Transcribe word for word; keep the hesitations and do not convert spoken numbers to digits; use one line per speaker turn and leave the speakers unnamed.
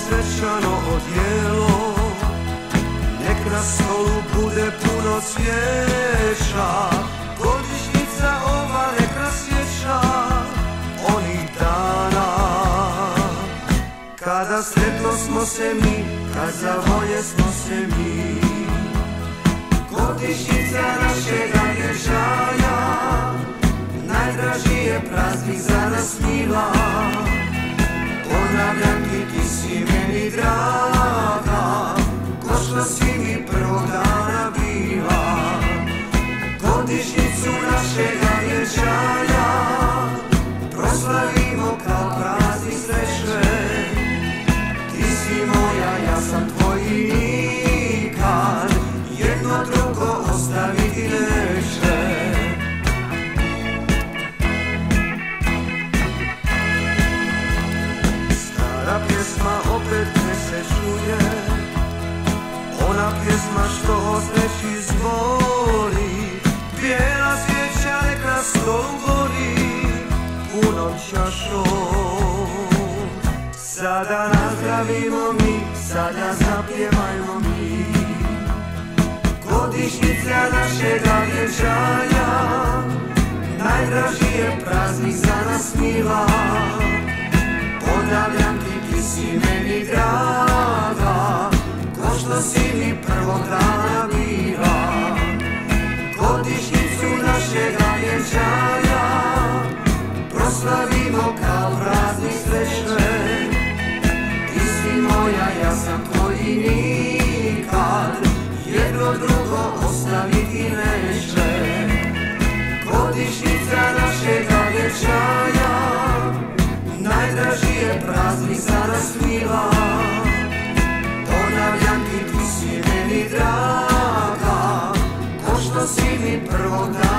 svečano odjelo, nek na stolu bude puno cvijeća. Godišnjica ova nek nas sjeća onih dana kada sretno smo se mi, kad za volje smo se mi. Godišnjica našega vjenčanja, najdraži je praznik za nas mila. Ponavljam ti, ti si meni draga, ko što si mi prvog dana bila. Godišnjicu našega vjenčanja proslavimo kao praznik sreće. Ti si moja, ja sam tvoj i nikad jedno drugo ostaviti neće. Stara pjesma opet ne se čuje, ona pjesma što o sreći zvoni. Bijela svijeća nek na stolu gori punom čašom. Sada nazdravimo mi, sada zapjevajmo mi. Godišnjica našega vjenčanja, najdraži je praznik za nas mila. Ponavljam ti, ti si meni draga, ko što si mi prvog dana bila. Godišnjicu našega vjenčanja proslavimo kao praznik sreće. Ti si moja, ja sam tvoj i nikad jedno drugo ostaviti neće. Godišnjica našega vjenčanja, najdraži je praznik za nas mila. Ponavljam ti, ti si meni draga, ko što si mi prvog dana.